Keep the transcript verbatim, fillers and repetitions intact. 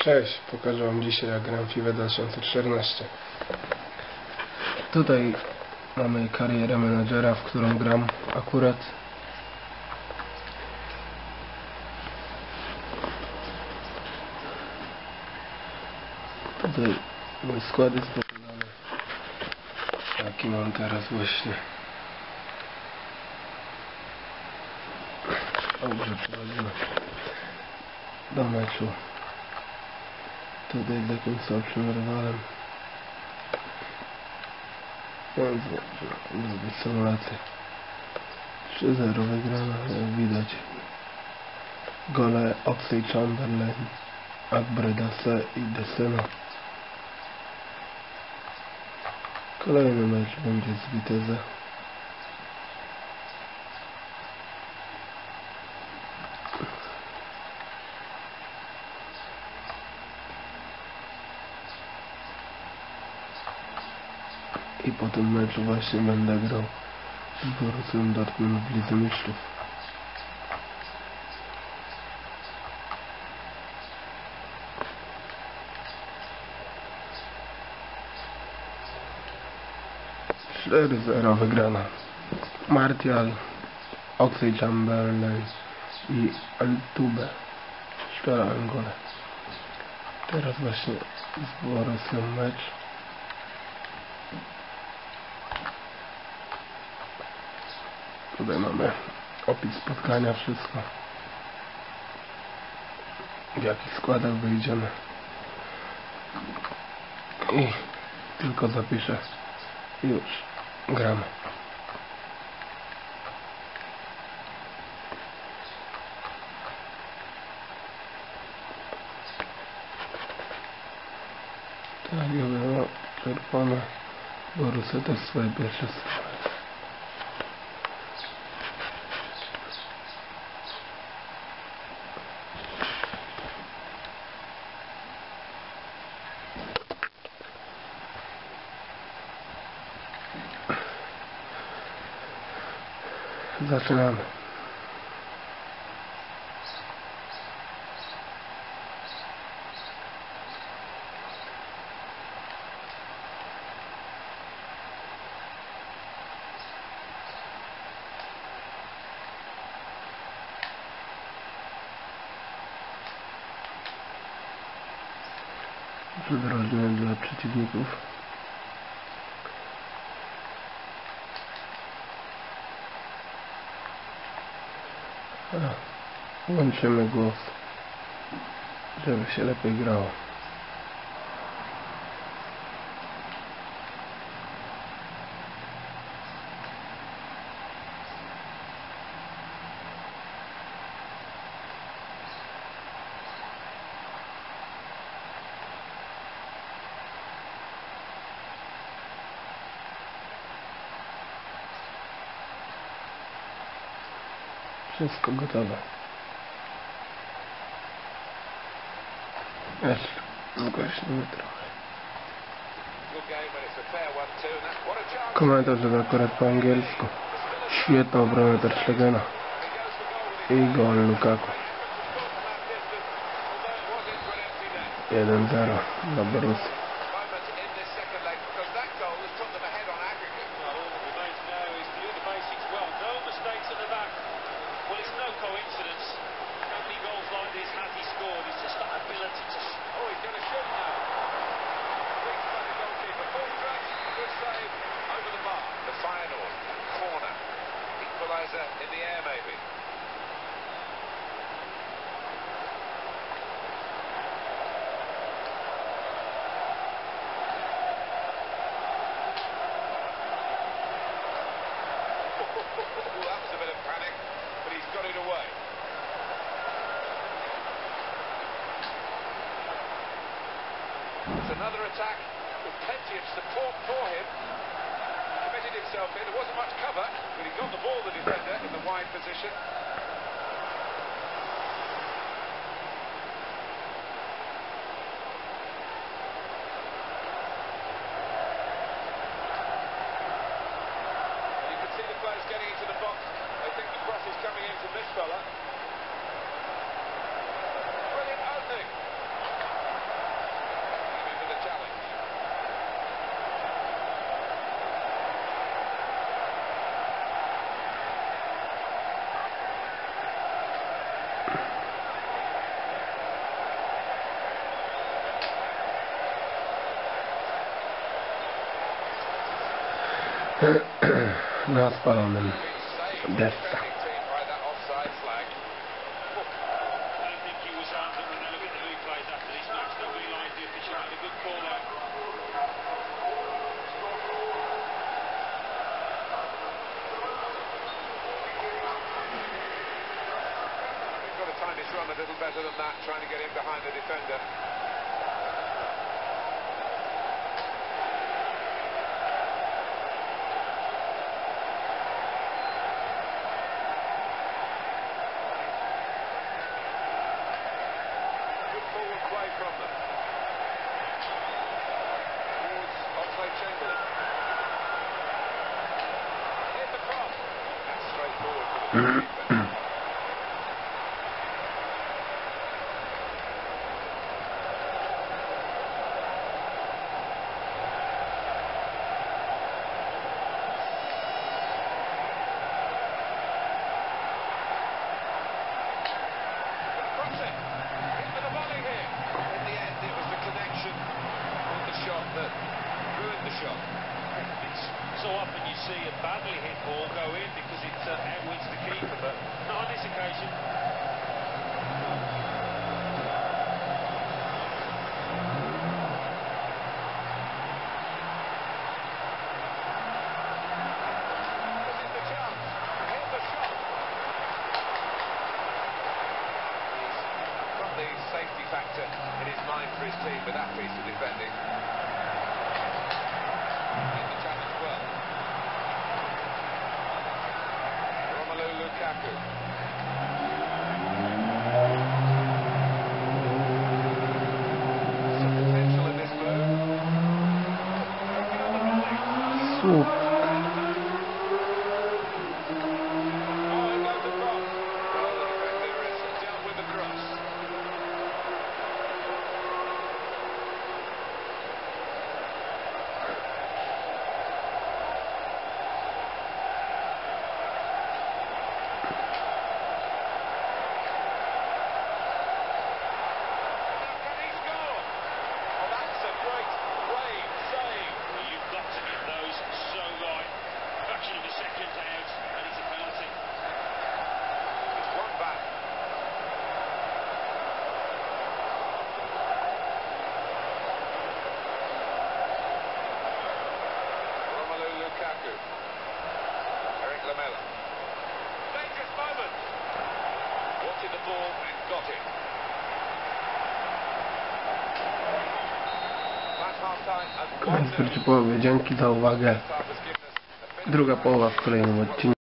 Cześć, pokażę wam dzisiaj, jak gram FIFA dwa tysiące czternaście. Tutaj mamy karierę menadżera, w którą gram akurat. Tutaj mój skład jest pokazany, jaki mam teraz właśnie. Dobrze, przechodzimy do meczu. Tutaj z jakimś słabszym rywalem. Więc zrobić symulację. trzy zero wygrana, jak widać. Gole Oxlade-Chamberlain, Akbredase i Desena. Kolejny mecz będzie z Vitesse. I po tym meczu właśnie będę grał z Borussią Dortmund w Lidze Mistrzów. cztery zero wygrana. Martial, Oxlade-Chamberlain i Altuve. Strzelałem gole. Teraz właśnie z Borussią mecz. Tutaj mamy opis spotkania, wszystko. W jakich składach wyjdziemy. I tylko zapiszę. Już gramy. Tak, ja było czerwone. Borussia też swoje pierwsze strzały. Zaczynamy. Przydrożne dla przeciwników. Włączymy głos, żeby się lepiej grało. Wszystko gotowe. Jeszcze zgłośnimy trochę. Komentarz akurat po angielsku. Świetna obrona Ter Stegena. I gol Lukaku. jeden zero dla Borussii. Well, it's no coincidence. How many goals like this has he scored? It's just that ability to... Oh, he's going to shoot now. Big funny goalkeeper. Full stretch. Good save. Over the bar. The final corner. Equaliser in the air, maybe. That was a bit of panic, but he's got it away. It's another attack with plenty of support for him. He committed himself in. There wasn't much cover, but he got the ball, the defender, in the wide position. You can see the players getting into the box. They think the cross is coming in from this fella. Brilliant opening. na spalonym desce. Time his run a little better than that, trying to get in behind the defender. Good forward play from them. Towards Oxlade-Chamberlain. Here's the cross. That's straightforward for the goalkeeper. That ruined the shot. It's so often you see a badly hit ball go in because it uh, outwits the keeper, but not on this occasion. This is the chance. Here's the shot. He's got the safety factor in his mind for his team with that piece of defending. Lukaku. Some potential in this move. Super. Oh, and goes across. Well, the defender has dealt with the cross. Lukaku. Eric Lamela. Dangerous moment. Wanted the ball and got it. That's half time and Więc w pierwszej połowie dzięki za uwagę. Druga połowa w kolejnym odcinku.